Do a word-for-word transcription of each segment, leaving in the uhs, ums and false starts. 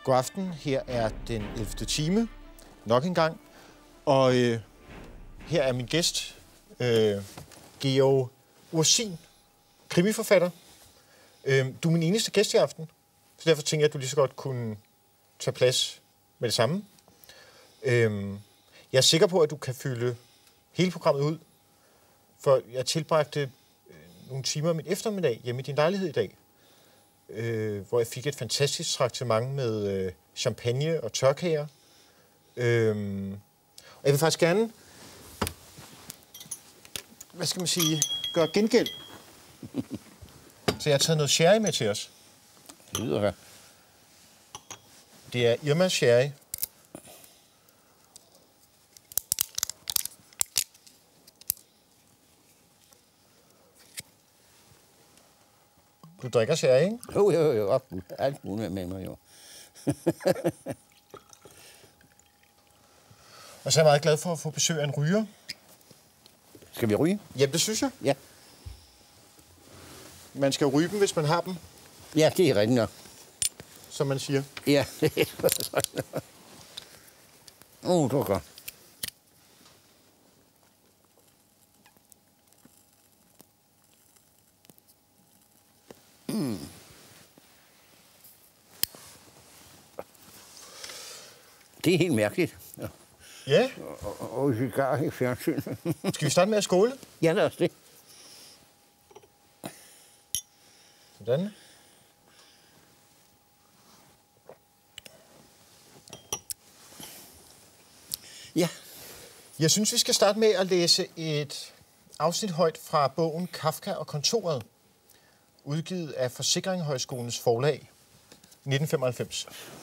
God aften. Her er den ellevte time, nok en gang. Og øh, her er min gæst, øh, Georg Ursin, krimiforfatter. Øh, du er min eneste gæst i aften, så derfor tænker jeg, at du lige så godt kunne tage plads med det samme. Øh, jeg er sikker på, at du kan fylde hele programmet ud, for jeg tilbragte nogle timer min eftermiddag hjemme i din lejlighed i dag, øh, hvor jeg fik et fantastisk traktement med øh, champagne og tørkager. Øh, og jeg vil faktisk gerne, hvad skal man sige, gøre gengæld. Så jeg har taget noget sherry med til os. Det lyder godt. Det er Irma sherry. Du drikker sherry, ikke? Jo, jo, jo. Alt muligt med mig, jo. Og så er jeg meget glad for at få besøg af en ryger. Skal vi ryge? Jamen, det synes jeg. Ja. Man skal ryge dem, hvis man har dem, Ja, det er rigtigt nok. som man siger. Ja, det er Åh, uh, det var godt. Mm. Det er helt mærkeligt. Ja. Ja. Og, og cigar i fjernsyn. Skal vi starte med at skåle? Ja, lad os det. Sådan. Ja. Jeg synes, vi skal starte med at læse et afsnit højt fra bogen Kafka og kontoret, udgivet af Forsikringshøjskolens forlag, nitten femoghalvfems.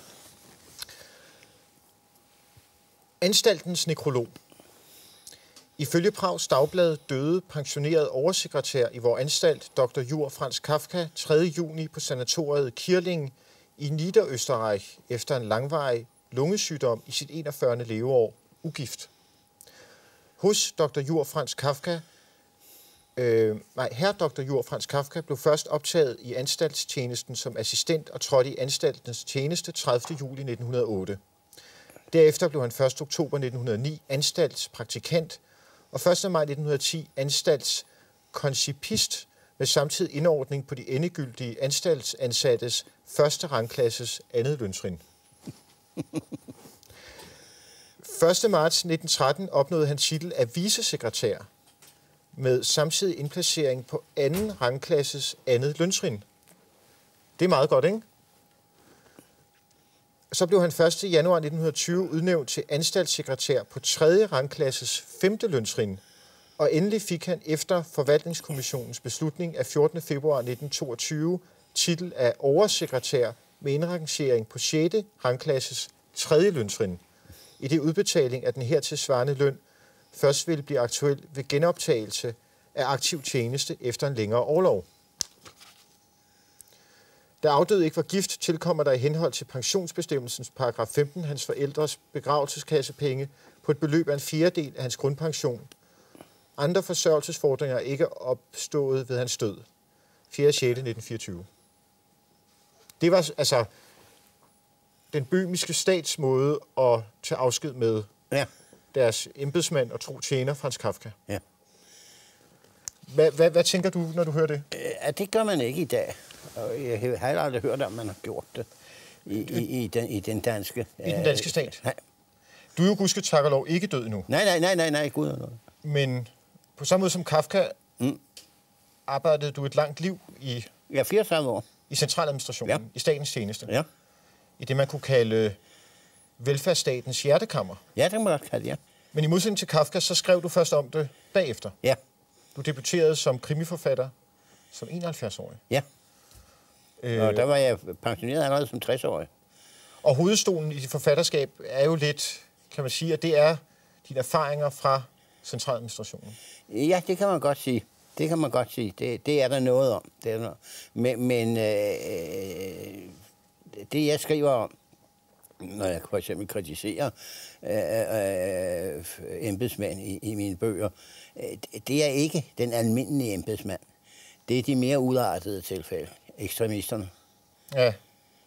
Anstaltens nekrolog. Ifølge Prags Dagblad døde pensioneret oversekretær i vor anstalt, doktor Jur Franz Kafka, tredje juni på sanatoriet Kirling i Niederösterreich efter en langvarig lungesygdom i sit enogfyrrende leveår, ugift. Hos doktor Jur Franz Kafka, øh, nej, herr doktor Jur Franz Kafka blev først optaget i anstaltstjenesten som assistent og trådte i anstaltens tjeneste tredivte juli nitten hundrede og otte. Derefter blev han første oktober nitten hundrede og ni anstaltspraktikant og første maj nitten hundrede og ti anstaltskoncipist med samtidig indordning på de endegyldige anstaltsansattes første rangklasses andet løntrin. første marts nitten tretten opnåede han titel af vicesekretær med samtidig indplacering på anden rangklasses andet løntrin. Det er meget godt, ikke? Så blev han første januar nitten hundrede og tyve udnævnt til anstaltssekretær på tredje rangklasses femte løntrin, og endelig fik han efter forvaltningskommissionens beslutning af fjortende februar nitten toogtyve titel af oversekretær med indrangering på sjette rangklasses tredje løntrin, i det udbetaling af den hertil svarende løn først ville blive aktuel ved genoptagelse af aktiv tjeneste efter en længere orlov. Da afdøde ikke var gift, tilkommer der i henhold til pensionsbestemmelsens paragraf femten hans forældres begravelseskassepenge på et beløb af en fjerdedel af hans grundpension. Andre forsørgelsesfordringer er ikke opstået ved hans død. fjerde juni nitten fireogtyve. Det var altså den bøhmiske stats måde at tage afsked med Ja. deres embedsmand og tro tjener, Franz Kafka. Ja. Hvad, hvad, hvad tænker du, når du hører det? Ja, det gør man ikke i dag. Og jeg har aldrig hørt, om man har gjort det i, i, i, den, i den danske... I den danske stat? Nej. Du er jo gudske tak og lov ikke død endnu. Nej, nej, nej, nej, nej, gud og noget. Men på samme måde som Kafka, Mm. arbejdede du et langt liv i, Ja, fireogtredive år. i centraladministrationen, Ja. i statens tjeneste. Ja. I det, man kunne kalde velfærdsstatens hjertekammer. Ja, det må jeg godt kalde, ja. Men i modsætning til Kafka, så skrev du først om det bagefter. Ja. Du debuterede som krimiforfatter som enoghalvfjerds-årig. Ja. Øh, Og der var jeg pensioneret allerede som tres-årig. og hovedstolen i dit forfatterskab er jo lidt, kan man sige, at det er dine erfaringer fra centraladministrationen. Ja, det kan man godt sige. Det kan man godt sige. Det, det er der noget om. Det er noget. Men, men øh, det, jeg skriver om, når jeg for eksempel kritiserer øh, øh, embedsmænd i, i mine bøger, øh, det er ikke den almindelige embedsmand. Det er de mere udartede tilfælde, ekstremisterne. Ja.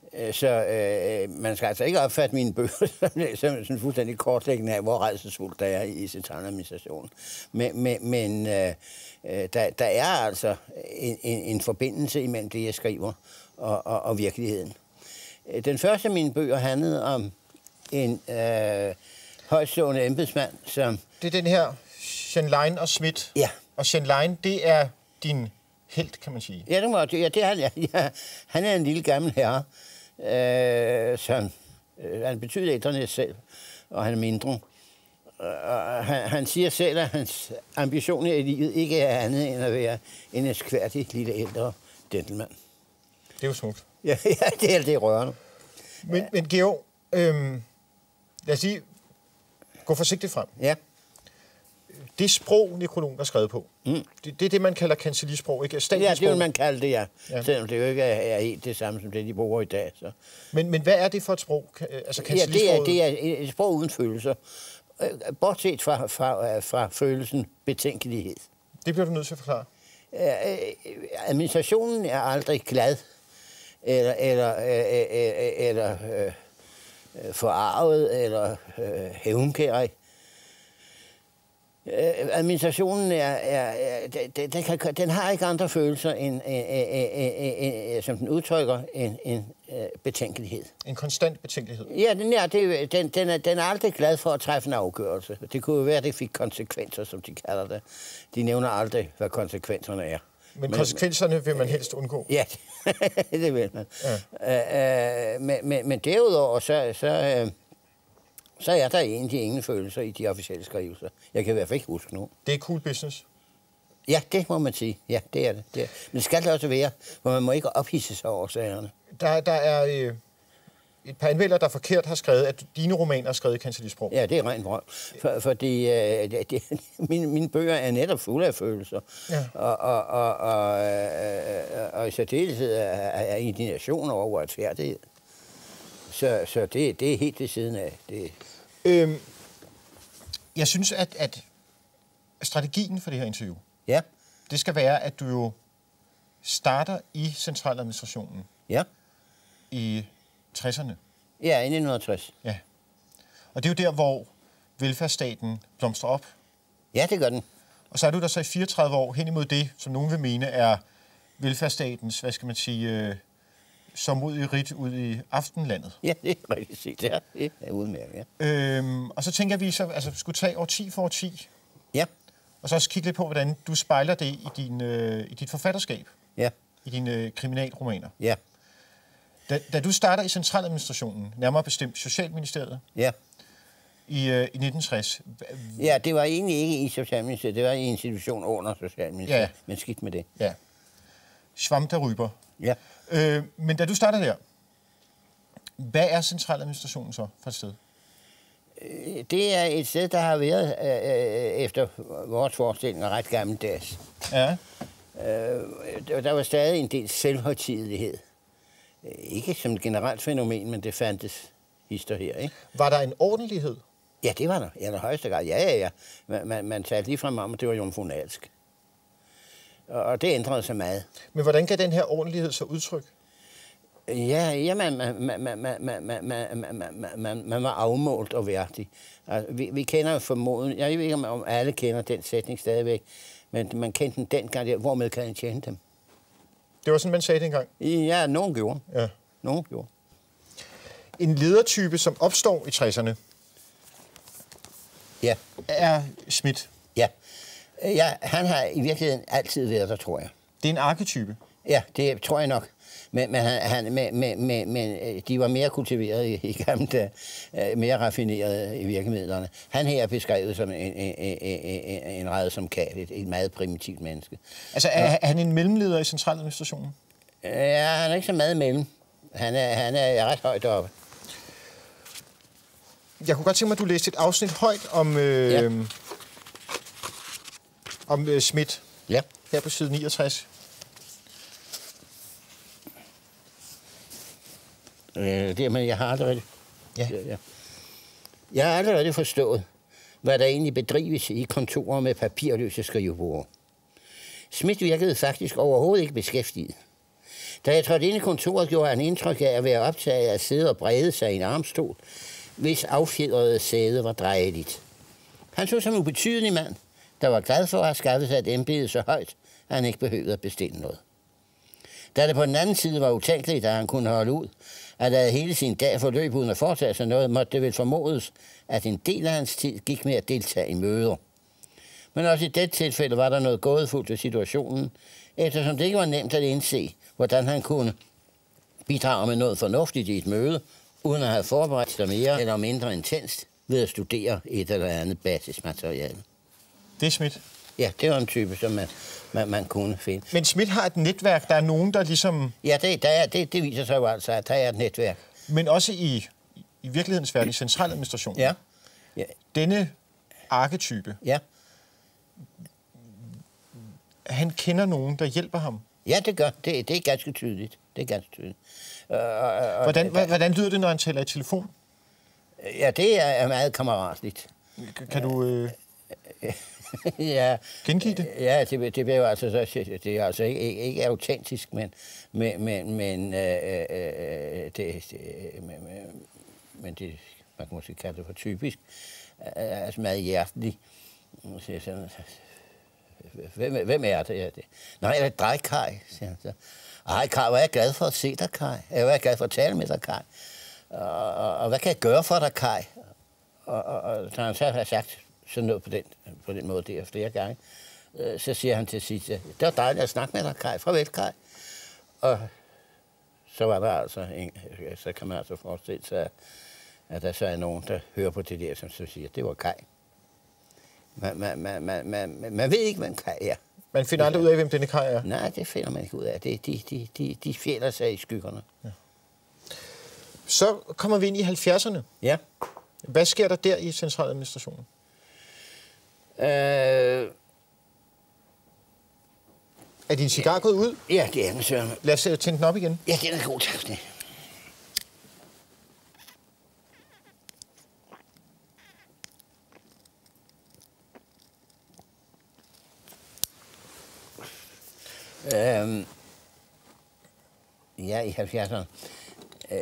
Så øh, man skal altså ikke opfatte mine bøger som sådan fuldstændig kortlæggende af, hvor rædselsfuldt der er i centraladministrationen. Men, men, men øh, der, der er altså en, en, en forbindelse imellem det, jeg skriver, og, og, og virkeligheden. Den første af mine bøger handlede om en øh, højtstående embedsmand, som... Det er den her Schenlein og Schmidt. Ja. Og Schenlein, det er din helt, kan man sige. Ja, det, må, ja, det er han. Ja. Han er en lille gammel herre, øh, som øh, han betyder ældre selv, og han er mindre. Og han, han siger selv, at hans ambition i livet ikke er andet end at være en elskværdig lille ældre gentleman. Det er jo smukt. Ja, ja, det er det rørende. Men, men Georg, øhm, lad os sige, gå forsigtigt frem. Ja. Det sprog, nekrologen er skrevet på, mm. det, det er det, man kalder kancellisprog, ikke? Ja, det vil man kalde det, ja. ja. Selvom det jo ikke er, er helt det samme, som det, de bruger i dag. Så. Men, men hvad er det for et sprog? Altså, ja, det er, det er et sprog uden følelser. Bortset fra, fra, fra følelsen betænkelighed. Det bliver du nødt til at forklare. Administrationen er aldrig glad, eller, eller, eller, eller øh, forarvet, eller øh, hævnkærig. Administrationen er, er, er den, den, kan, den har ikke andre følelser, end, øh, øh, øh, øh, som den udtrykker, en, en øh, betænkelighed. En konstant betænkelighed? Ja, den er, det, den, den, er, den er aldrig glad for at træffe en afgørelse. Det kunne jo være, at det fik konsekvenser, som de kalder det. De nævner aldrig, hvad konsekvenserne er. Men, men konsekvenserne vil man helst undgå? Ja, det vil man. Ja. Øh, øh, men, men, men derudover, så... så øh, så er der egentlig ingen følelser i de officielle skrivelser. Jeg kan i hvert fald ikke huske nogen. Det er cool business? Ja, det må man sige. Ja, det er det. det er. Men det skal det også være, for man må ikke ophidse sig over sagerne. Der, der er øh, et par anmeldere, der forkert har skrevet, at dine romaner er skrevet i kancellisprog. Ja, det er rent vrøvl. For, fordi øh, det, det, mine, mine bøger er netop fulde af følelser. Ja. Og, og, og, og, øh, og i særdeleshed er, er indignation over uretfærdighed. Så, så det, det er helt ved siden af. Det. Øhm, jeg synes, at, at strategien for det her interview, ja. det skal være, at du jo starter i centraladministrationen. Ja. I tresserne. Ja, i nitten tres. Ja. Og det er jo der, hvor velfærdsstaten blomstrer op. Ja, det gør den. Og så er du der så i fireogtredive år hen imod det, som nogen vil mene er velfærdsstatens, hvad skal man sige... Øh, så mod i rit ud i aftenlandet. Ja, det er rigtigt set. Det er, det er udmærket, ja. Øhm, og så tænker vi så, altså skulle tage årti for årti. Ja. Og så også kigge lidt på, hvordan du spejler det i, din, øh, i dit forfatterskab. Ja. I dine øh, kriminalromaner. Ja. Da, da du starter i centraladministrationen, nærmere bestemt Socialministeriet, ja. i, øh, i nitten tres. Ja, det var egentlig ikke i Socialministeriet, det var i en institution under Socialministeriet, ja. Men skidt med det. Ja. Schwamm der Ryber. Ja. Øh, men da du starter der, hvad er centraladministrationen så for et sted? Det er et sted, der har været øh, efter vores forestillinger ret gammeldags. Ja. Øh, der var stadig en del selvhøjtidelighed. Ikke som et generelt fænomen, men det fandtes hister her, ikke? Var der en ordentlighed? Ja, det var der. I allerhøjeste grad. Ja, ja, ja. Man, man, man talte lige frem om, at det var jomfrunalsk. Og det ændrede sig meget. Men hvordan kan den her ordentlighed så udtryk? Ja, ja man, man, man, man, man, man, man, man, man var afmålt og værdig. Altså, vi, vi kender formodentlig, jeg ved ikke, om alle kender den sætning stadigvæk, men man kendte den dengang, hvormed kan jeg tjene dem? Det var sådan, man sagde det engang? Ja, nogen gjorde. Ja. Nogen gjorde. En ledertype, som opstår i tresserne, ja. er Schmidt. Ja. Ja, han har i virkeligheden altid været der, tror jeg. Det er en arketype? Ja, det tror jeg nok. Men, men, han, men, men, men, men de var mere kultiverede i, i gamle dage, mere raffinerede i virkemidlerne. Han her er beskrevet som en, en, en, en, en rædsom kat, et, et meget primitivt menneske. Altså, er, er han en mellemleder i centraladministrationen? Ja, han er ikke så meget mellem. Han er, han er ret højt oppe. Jeg kunne godt tænke mig, at du læste et afsnit højt om, øh, ja. om øh, Schmidt. Ja. Her på side niogtres. Øh, det, men jeg har aldrig rigtig... Ja. Ja, ja. Jeg har aldrig rigtig forstået, hvad der egentlig bedrives i kontorer med papirløse skrivebord. Schmidt virkede faktisk overhovedet ikke beskæftiget. Da jeg trådte ind i kontoret, gjorde han indtryk af at være optaget af at sidde og brede sig i en armstol, hvis affjedrede sæde var drejeligt. Han så som en ubetydelig mand, der var glad for at have skaffet sig et embede så højt, at han ikke behøvede at bestille noget. Da det på den anden side var utænkeligt, at han kunne holde ud, at lade hele sin dag forløb uden at foretage sig noget, måtte det vel formodes, at en del af hans tid gik med at deltage i møder. Men også i dette tilfælde var der noget gådefuldt ved situationen, eftersom det ikke var nemt at indse, hvordan han kunne bidrage med noget fornuftigt i et møde, uden at have forberedt sig mere eller mindre intenst ved at studere et eller andet basismateriale. Det er Schmidt. Ja, det var en type, som man, man, man kunne finde. Men Schmidt har et netværk, der er nogen, der ligesom... Ja, det, der er, det, det viser sig jo altså, at der er et netværk. Men også i, i virkelighedens verden, i centraladministrationen. Ja. Ja. Denne arketype, Ja. han kender nogen, der hjælper ham. Ja, det gør. Det, det er ganske tydeligt. Det er ganske tydeligt. Øh, og, Hvordan, der, hvordan lyder det, når han taler i telefon? Ja, det er meget kammeratligt. Kan du øh, ja, gengive det? Ja, det, det bliver jo altså, så, det er altså ikke, ikke, ikke autentisk, men, men, men, men, øh, øh, det, det, men, men det, man kan måske kalde det for typisk, altså meget hjertelig. Hvem, hvem er det? Ja, det? Nej, jeg er dig, Kaj, siger han så. Ej, Kaj, hvor er jeg glad for at se dig, Kaj. Jeg er glad for at tale med dig, Kaj. Og, og, og hvad kan jeg gøre for dig, Kaj? Og, og, og så han så har sagt sådan noget på den, på den måde der flere gange, øh, så siger han til sidst, det var dejligt at snakke med dig, Kaj. Farvel, Kaj. Og så var der altså, en, så kan man altså forestille sig, at, at der så er nogen, der hører på det der, som så siger, det var Kaj. Man, man, man, man, man, man ved ikke, hvem Kaj er. Man finder aldrig ud af, hvem denne Kaj er? Nej, det finder man ikke ud af. Det, de, de, de, de fjælder sig i skyggerne. Ja. Så kommer vi ind i halvfjerdserne. Ja. Hvad sker der der i centraladministrationen? Øh... Er din cigar gået ud? Ja, det er den, Søren. Lad os tænde den op igen. Ja, den er god, tak. Øhm, ja, i halvfjerdserne. Øh,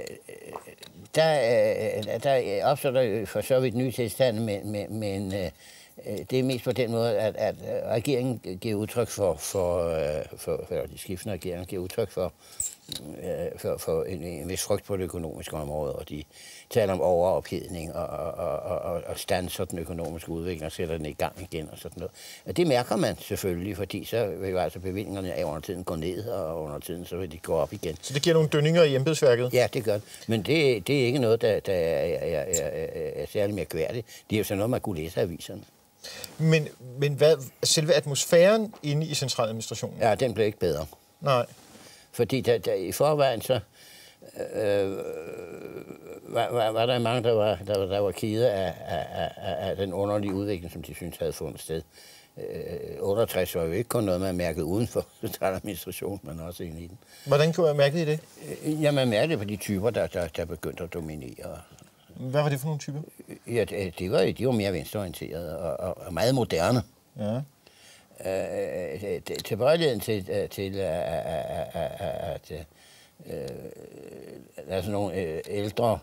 der, der opstår der for så vidt nye tilstande, men, men, men øh, det er mest på den måde, at, at regeringen giver udtryk for, for, for, for de skiftende regeringer giver udtryk for, for, for en, en vis frygt på det økonomiske område, og de taler om overophedning og, og, og, og, og standser den økonomiske udvikling og sætter den i gang igen og sådan noget. Og det mærker man selvfølgelig, fordi så vil jo altså bevillingerne af under tiden gå ned, og under tiden så vil de gå op igen. Så det giver nogle dønninger i embedsværket? Ja, det gør det. Men det, det er ikke noget, der, der er, er, er, er særlig mærkværdigt. Det er jo sådan noget, man kunne læse af aviserne. Men, men hvad, selve atmosfæren inde i centraladministrationen? Ja, den blev ikke bedre. Nej. Fordi der, der, i forvejen så øh, var, var, var der mange, der var, der, der var kede af, af, af, af den underlige udvikling, som de synes havde fundet sted. Øh, otteogtres var jo ikke kun noget, man mærkede uden for centraladministrationen, men også inde i den. Hvordan kunne jeg mærke i det? Øh, ja, man mærkede det på de typer, der, der, der begyndte at dominere. Hvad var det for nogle typer? Ja, det, det var, de var mere venstreorienterede og, og, og meget moderne. Ja. Øh, tilbøjeligheden til, til at, at, at øh, der er sådan nogle øh, ældre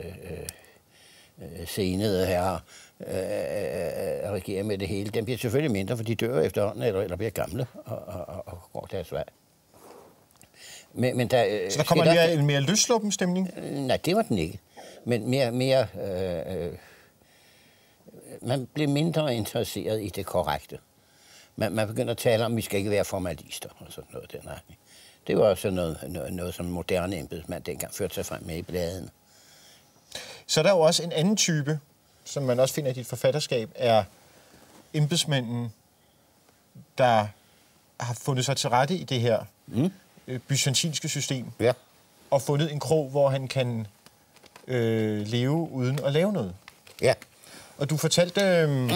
øh, senede herrer øh, regerer med det hele. Den bliver selvfølgelig mindre, for de dør efterhånden, eller, eller bliver gamle og, og, og går deres vej. Men, men der, Så der kommer der, en mere løsluppen stemning? Øh, nej, det var den ikke. Men mere... mere øh, man blev mindre interesseret i det korrekte. Man, man begynder at tale om, at vi skal ikke være formalister og sådan noget den retning. Det var også noget, noget, noget som moderne embedsmand dengang førte sig frem med i bladene. Så der er jo også en anden type, som man også finder i dit forfatterskab, er embedsmanden, der har fundet sig til rette i det her mm. byzantinske system. Ja. Og fundet en krog, hvor han kan øh, leve uden at lave noget. Ja. Og du fortalte... Øh, mm.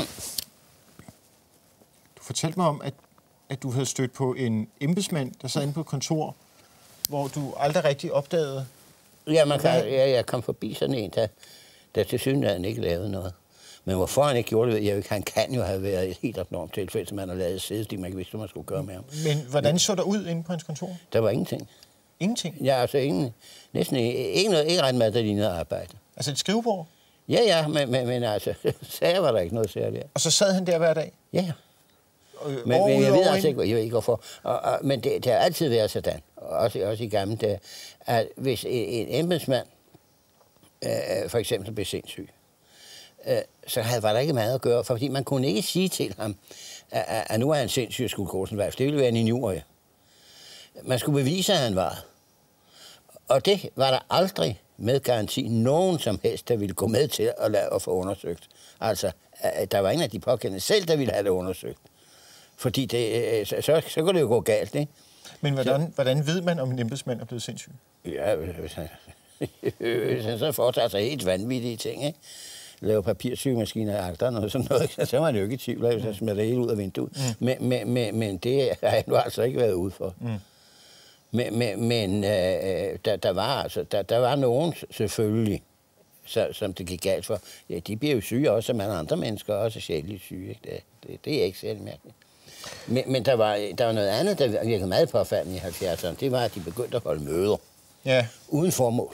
fortalte mig om, at, at du havde stødt på en embedsmand, der sad inde på et kontor, hvor du aldrig rigtig opdagede... Ja, man kan, ja, jeg kom forbi sådan en, der, der til synligheden ikke lavede noget. Men hvorfor han ikke gjorde det, jeg, han kan jo have været et helt abnormt tilfælde, som han har lavet sidde, fordi man ikke vidste, hvad man skulle gøre med ham. Men hvordan så der ud inde på hans kontor? Der var ingenting. Ingenting? Ja, altså ingen, næsten ikke, noget, ikke ret meget, der lignede arbejde. Altså et skrivebord? Ja, ja, men, men, men altså, sager var der ikke noget særligt. Og så sad han der hver dag? Ja. Øh, men, men jeg ved altså ikke, jeg ved ikke hvorfor. Og, og, men det, det har altid været sådan, også, også i gamle dage, at hvis en, en embedsmand øh, for eksempel blev sindssyg, øh, så havde, var der ikke meget at gøre, fordi man kunne ikke sige til ham, at, at, at nu er han sindssyg og skulle gå sådan vej. Det ville være en injurie. Man skulle bevise, at han var. Og det var der aldrig med garanti nogen som helst, der ville gå med til at, lade, at få undersøgt. Altså, der var ingen af de pågældende selv, der ville have det undersøgt. Fordi det, så, så, så kunne det jo gå galt, ikke? Men hvordan, så, hvordan ved man, om en embedsmand er blevet sindssyg? Ja, hvis han, hvis han så foretager sig helt vanvittige ting, ikke? Lave papirsygemaskiner og agter og sådan noget, så var man jo ikke i tvivl, hvis han smider det hele ud af vinduet. Mm. Men, men, men, men det har han jo altså ikke været ude for. Mm. Men, men, men øh, der, der, var altså, der, der var nogen selvfølgelig, så, som det gik galt for. Ja, de bliver jo syge også, som alle andre mennesker, også sjældent syge. Ikke? Det, det, det er ikke særlig mærkeligt. Men, men der, var, der var noget andet, der virkede meget påfaldende i halvfjerdserne. Det var, at de begyndte at holde møder. Ja. Uden formål.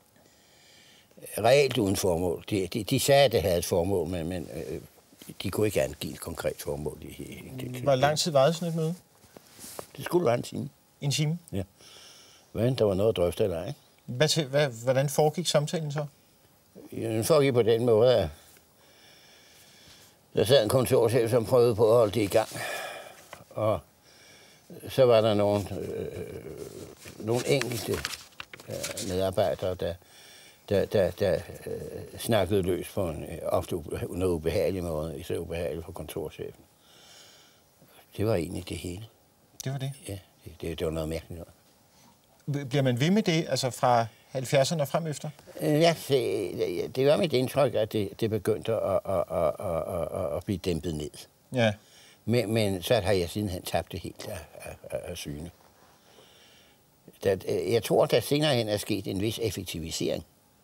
Reelt uden formål. De, de, de sagde, at det havde et formål, men, men øh, de kunne ikke angive et konkret formål. De, de, de, Hvor lang tid varede sådan et møde? Det skulle være en time. En time? Ja. Men der var noget at drøfte eller ej. Hvad til, hvad, hvordan foregik samtalen så? Ja, den foregik på den måde, at der sad en kontorchef, som prøvede på at holde det i gang. Og så var der nogle, øh, nogle enkelte øh, medarbejdere, der, der, der, der øh, snakkede løs på en øh, ofte ube, noget ubehagelig måde, især ubehageligt for kontorchefen. Det var egentlig det hele. Det var det? Ja, det, det, det var noget mærkeligt noget. Bliver man ved med det, altså fra halvfjerdserne og frem efter? Ja, det, det var mit indtryk, at det, det begyndte at, at, at, at, at, at blive dæmpet ned. Ja. Men, men så har jeg sidenhen tabt det helt af, af, af syne. Der, jeg tror, at der senere hen er sket en vis effektivisering.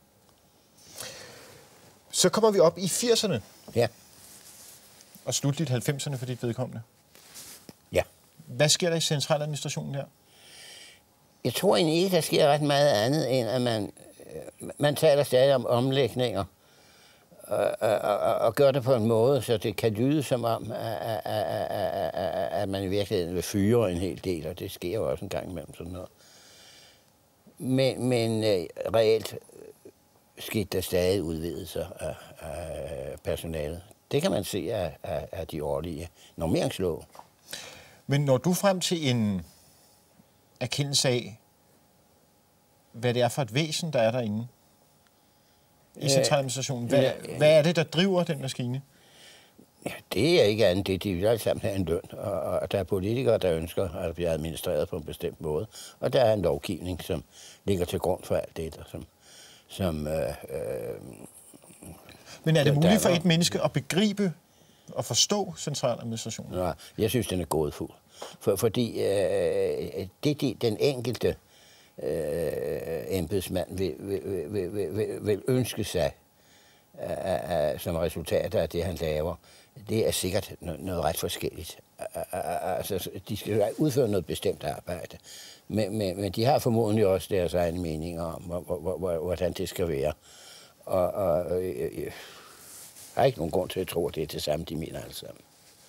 Så kommer vi op i firserne. Ja. Og slutligt halvfemserne for dit vedkommende. Ja. Hvad sker der i centraladministrationen der? Jeg tror egentlig ikke, der sker ret meget andet, end at man, man taler stadig om omlægninger. Og, og, og, og gør det på en måde, så det kan lyde som om, at, at, at, at, at man i virkeligheden vil fyre en hel del, og det sker jo også en gang imellem sådan noget. Men, men reelt skete der stadig udvidelser af, af personalet. Det kan man se af, af, af de årlige normeringslove. Men når du frem til en erkendelse af, hvad det er for et væsen, der er derinde i centraladministrationen, hvad, hvad er det, der driver den maskine? Ja, det er ikke andet. Det, de vil alle sammen have en løn, og, og der er politikere, der ønsker at blive administreret på en bestemt måde. Og der er en lovgivning, som ligger til grund for alt det, som... som øh, øh, Men er det muligt for et menneske at begribe og forstå centraladministrationen? Ja, jeg synes, den er gådefuld. For, fordi øh, det, de, den enkelte øh, embedsmand vil, vil, vil, vil, vil ønske sig øh, øh, som resultat af det, han laver, det er sikkert noget, noget ret forskelligt. Altså, de skal udføre noget bestemt arbejde, men, men, men de har formodentlig også deres egne meninger om, hvordan det skal være. Og, og øh, jeg har ikke nogen grund til at tro, at det er det samme, de mener alle sammen.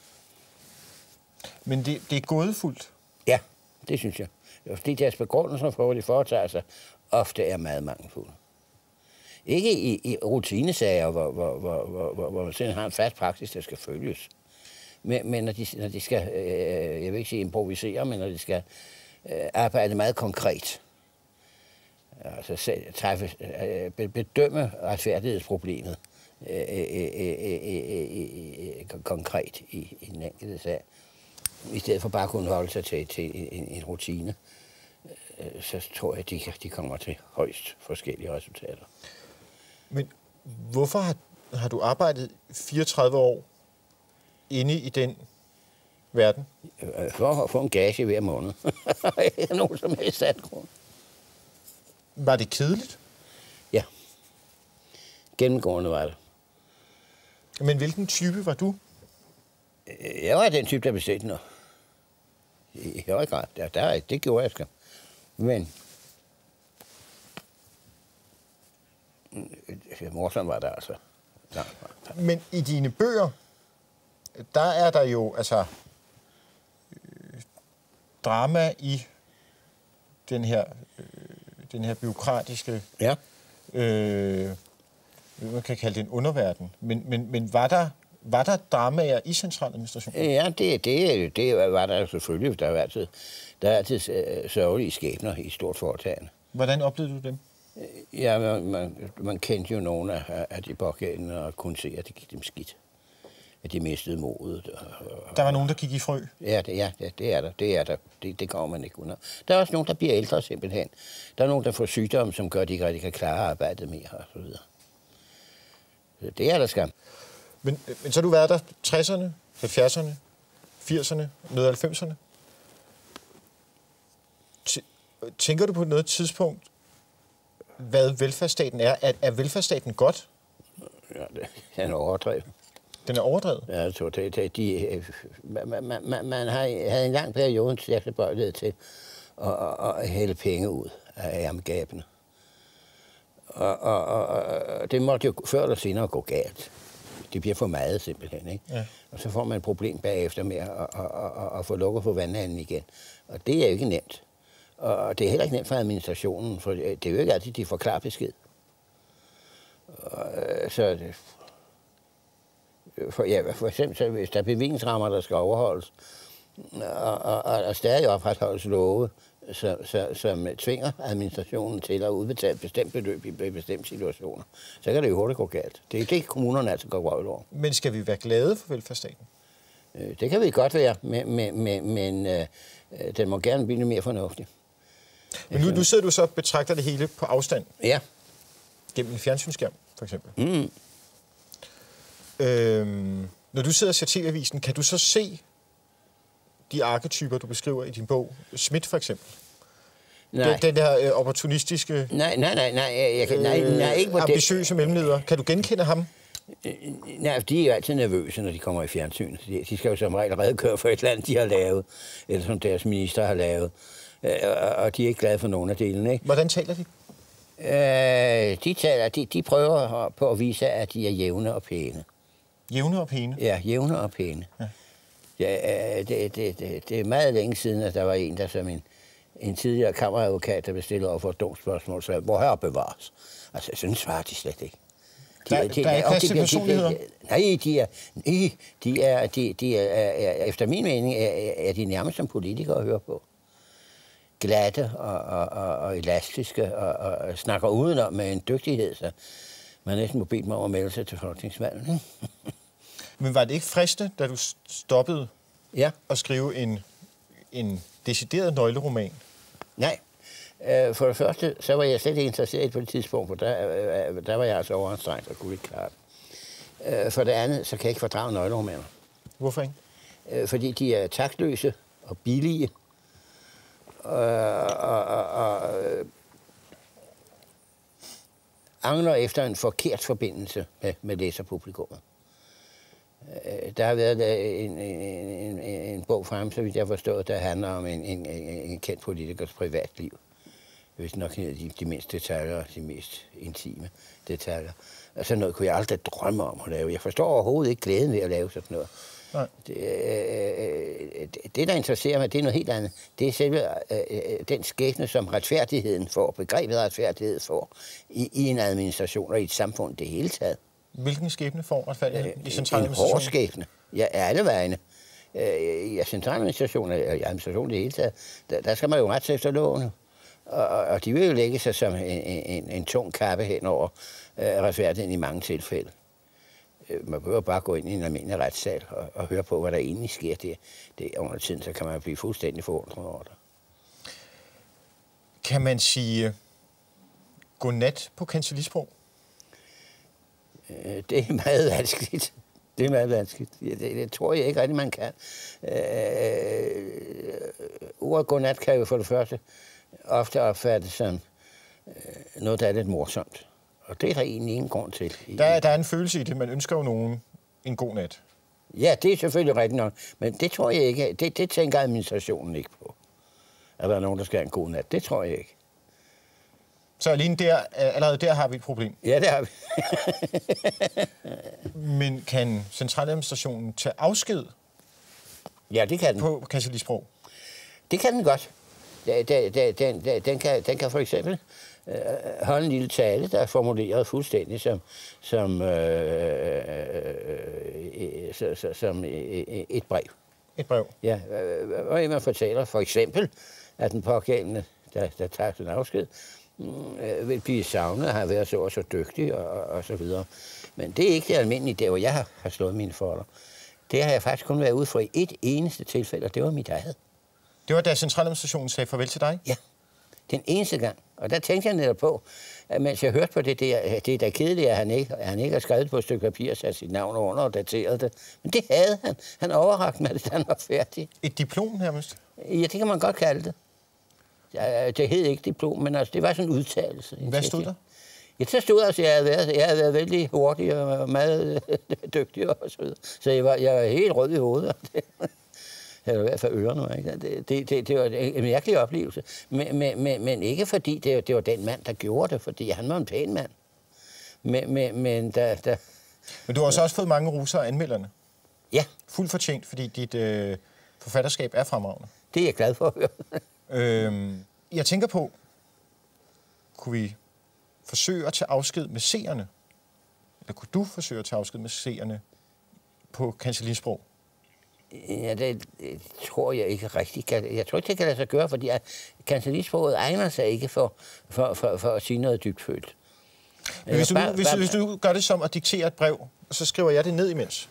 Men det, det er gådefuldt? Ja, det synes jeg. Fordi deres begrundelser for, hvad de foretager sig, ofte er meget mangelfulde. Ikke i, i rutinesager, hvor, hvor, hvor, hvor, hvor, hvor man selv har en fast praksis, der skal følges. Men, men når, de, når de skal, øh, jeg vil ikke sige improvisere, men når de skal øh, arbejde meget konkret, altså selv, træffe, øh, bedømme retfærdighedsproblemet øh, øh, øh, øh, øh, konkret i, i den enkelte sag, i stedet for bare at kunne holde sig til, til en, en rutine, øh, så tror jeg, at de, de kommer til højst forskellige resultater. Men hvorfor har, har du arbejdet fireogtredive år inde i den verden? For at få en gage hver måned. Ikke nogen som helst sat grund. Var det kedeligt? Ja. Gennemgående var det. Men hvilken type var du? Jeg var den type, der bestilte noget. I høj grad. Der, der, det gjorde jeg sgu. Men morsomt var det altså. Ja. Men i dine bøger, der er der jo altså øh, drama i den her, øh, den her bureaukratiske, Ja. øh, man kan kalde det en underverden. Men, men, men var der var der dramaer i centraladministrationen? Ja, det, det, det var der selvfølgelig. Der er altid, der er altid øh, sørgelige skæbner i stort foretagende. Hvordan oplevede du dem? Ja, man, man, man kendte jo nogle af, af de pågældende og kunne se, at det gik dem skidt. At de mistede modet. Og, og, der var nogen, der gik i frø? Ja, det, ja, det, det er der. Det er der. Det, det kommer man ikke under. Der er også nogen, der bliver ældre simpelthen. Der er nogen, der får sygdomme, som gør, at de ikke rigtig kan klare arbejdet mere og så videre. Så det er der skam. Men, men så har du været der tresserne, halvfjerdserne, firserne, noget halvfemserne. Tænker du på noget tidspunkt, hvad velfærdsstaten er? Er, er velfærdsstaten godt? Ja, det er en overdrevet. Den er overdrevet? Ja, jeg tror, det, det, de, man, man, man, man har, havde en lang periode til tilbøjelighed til at, at, at hælde penge ud af ærmegabene. Og, og, og, og det måtte jo før eller senere gå galt. Det bliver for meget simpelthen, ikke? Ja. Og så får man et problem bagefter med at, at, at, at, at få lukket på vandhanen igen. Og det er jo ikke nemt. Og det er heller ikke nemt for administrationen, for det er jo ikke altid, de får klar besked. Og, så for, ja, for eksempel, så hvis der er bevillingsrammer, der skal overholdes, og, og, og stadig opretholdes love, så, så, som tvinger administrationen til at udbetale bestemt beløb i bestemte situationer, så kan det jo hurtigt gå galt. Det er det, kommunerne altså går røvl over. Men skal vi være glade for velfærdsstaten? Det kan vi godt være, men, men, men, men øh, den må gerne blive lidt mere fornuftig. Men nu, nu sidder du så og betragter det hele på afstand? Ja. Gennem en fjernsynsskærm, for eksempel? Mm. Øhm, når du sidder og ser T V-avisen, kan du så se de arketyper, du beskriver i din bog? Schmidt, for eksempel? Nej. Den, den der øh, opportunistiske, nej, nej, nej, nej, jeg kan, nej, nej, ikke på øh, ambitiøse mellemleder. Kan du genkende ham? Nej, de er jo altid nervøse, når de kommer i fjernsynet. De, de skal jo som regel redekøre for et land, de har lavet, eller som deres minister har lavet. Og de er ikke glade for nogen af delene, ikke? Hvordan taler de? Øh, de, taler, de, de prøver på at vise, at de er jævne og pæne. Jævne og pæne? Ja, jævne og pæne. Ja. Ja, det, det, det, det er meget længe siden, at der var en, der som en, en tidligere kammeradvokat, der blev stillet over for et dumt spørgsmål, så hvor her bevares. Altså, jeg synes, svarer de slet ikke. De, der, de, der er ikke plads til personligheder? Nej, de er, nej, de er, de, de er, er, efter min mening, er, er de nærmest som politikere at høre på. Glatte og, og, og, og elastiske og, og snakker udenom med en dygtighed, så man næsten må bede mig om at melde sig til folketingsvalget. Men var det ikke fristende, da du stoppede ja. at skrive en, en decideret nøgleroman? Nej. For det første, så var jeg slet ikke interesseret på det tidspunkt, for der, der var jeg altså overanstrengt og kunne ikke klare det. For det andet, så kan jeg ikke fordrage nøgleromaner. Hvorfor ikke? Fordi de er taktløse og billige. Og, og, og, og angler efter en forkert forbindelse med, med læserpublikummet. Der har været en, en, en, en bog frem, så vidt jeg forstår, der handler om en, en, en kendt politikers privatliv. Hvis nok de, de mindst detaljer, de mest intime detaljer. Og sådan noget kunne jeg aldrig drømme om at lave. Jeg forstår overhovedet ikke glæden ved at lave sådan noget. Nej. Det, øh, det, der interesserer mig, det er noget helt andet. Det er selve øh, den skæbne, som retfærdigheden får, begrebet retfærdighed får, i, i en administration og i et samfund det hele taget. Hvilken skæbne får retfærdigheden øh, i centraladministrationen? En hård skæbne. Ja, alle vegne. Øh, ja, centraladministrationen og administrationen det hele taget, der, der skal man jo ret efter lovene. Og, og de vil jo lægge sig som en, en, en tung kappe hen over øh, retfærdigheden i mange tilfælde. Man behøver bare gå ind i en almindelig retssal og, og høre på, hvad der egentlig sker der. Det, under tiden, så kan man blive fuldstændig forundret over det. Kan man sige godnat på kancellisprog? Øh, det er meget vanskeligt. Det er meget vanskeligt. Det, det tror jeg ikke rigtig, man kan. Øh, ordet godnat kan jo for det første ofte opfattes som øh, noget, der er lidt morsomt. Og det er der egentlig ingen grund til. Der, der er en følelse i det. Man ønsker jo nogen en god nat. Ja, det er selvfølgelig rigtigt nok. Men det tror jeg ikke. Det, det tænker administrationen ikke på. At der er nogen, der skal have en god nat. Det tror jeg ikke. Så alene der, allerede der har vi et problem. Ja, det har vi. Men kan centraladministrationen tage afsked Ja, det kan den. på kancellisprog? Det kan den godt. Den, den, den, den, den, kan, den kan for eksempel øh, holde en lille tale, der er formuleret fuldstændig som, som, øh, øh, så, så, som et brev. Et brev? Ja, og man fortæller for eksempel, at den pågældende, der, der tager den afsked, øh, vil blive savnet og har været så og så dygtig og, og så videre. Men det er ikke det almindelige der, hvor jeg har, har slået mine folder. Det har jeg faktisk kun været ude for i et eneste tilfælde, og det var mit eget. Det var, da centraladministrationen sagde farvel til dig? Ja, den eneste gang. Og der tænkte jeg netop på, at mens jeg hørte på det der, det er da kedeligt, at han ikke, at han ikke har skrevet på et stykke papir, sat sit navn under og dateret det. Men det havde han. Han overrakte mig, at han var færdig. Et diplom nærmest? Ja, det kan man godt kalde det. Ja, det hed ikke diplom, men altså, det var sådan en udtalelse. Hvad stod der? Ja, så stod der, at jeg havde været, jeg havde været vældig hurtig og meget dygtig og så videre. Så jeg var, jeg var helt rød i hovedet. Jeg havde i hvert fald ørerne, ikke? Det, det, det, det var en mærkelig oplevelse. Men, men, men ikke fordi det, det var den mand, der gjorde det, fordi han var en pæn mand. Men, men, men, der, der... men du har også, også fået mange roser af anmelderne. Ja. Fuldt fortjent, fordi dit øh, forfatterskab er fremragende. Det er jeg glad for at høre. øhm, jeg tænker på, kunne vi forsøge at tage afsked med seerne? Eller kunne du forsøge at tage afsked med seerne på kancellisprog? Ja, det, det tror jeg ikke rigtigt kan. Jeg tror ikke, det kan lade sig gøre, fordi kancellisproget egner sig ikke for, for, for, for at sige noget dybtfølt. Men hvis du, bare, hvis, bare, hvis du gør det som at diktere et brev, så skriver jeg det ned imens.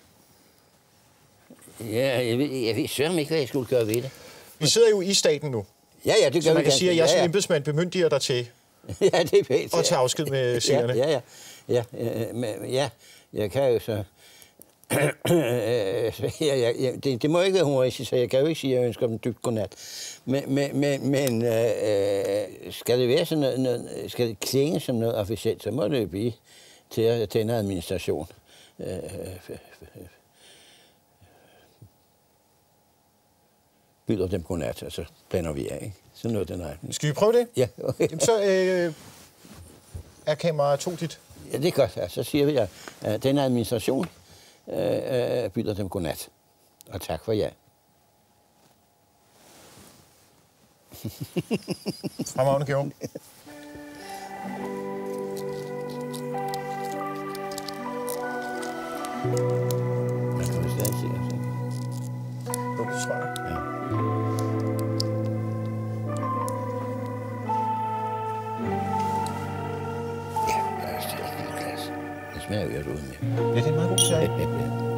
Ja, jeg ved, jeg ved sørme ikke, hvad jeg skulle gøre ved det. Vi sidder jo i staten nu. Ja, ja, det gør så man vi kan sige, at jeg som ja, ja. embedsmand bemyndiger dig til ja, det er pænt, at tage afsked med seerne. Ja, ja, ja. Ja, men, ja, jeg kan jo så... ja, ja, ja, det, det må ikke være humoristisk, så jeg kan jo ikke sige, at jeg ønsker dem dybt godnat. Men, men, men, men øh, skal det være sådan noget, noget, skal det klinge som noget officielt, så må det jo blive til, til en administration. Øh, byder dem godnat, og så planer vi af, ikke? Sådan noget den er. Skal vi prøve det? Ja. Okay. Jamen, så øh, er kamera to dit. Ja, det er godt. Ja. Så siger vi, at den administration øh, byder dem godnat. Og tak for jer. Fremragende, Georg. Man kan jo stadig se os, ikke? Jo, det tror jeg. Ja. Ja, der er stadig et lille glas. Det smager jo godt ud med. Ja, det er en meget god sag. Ja, ja, ja.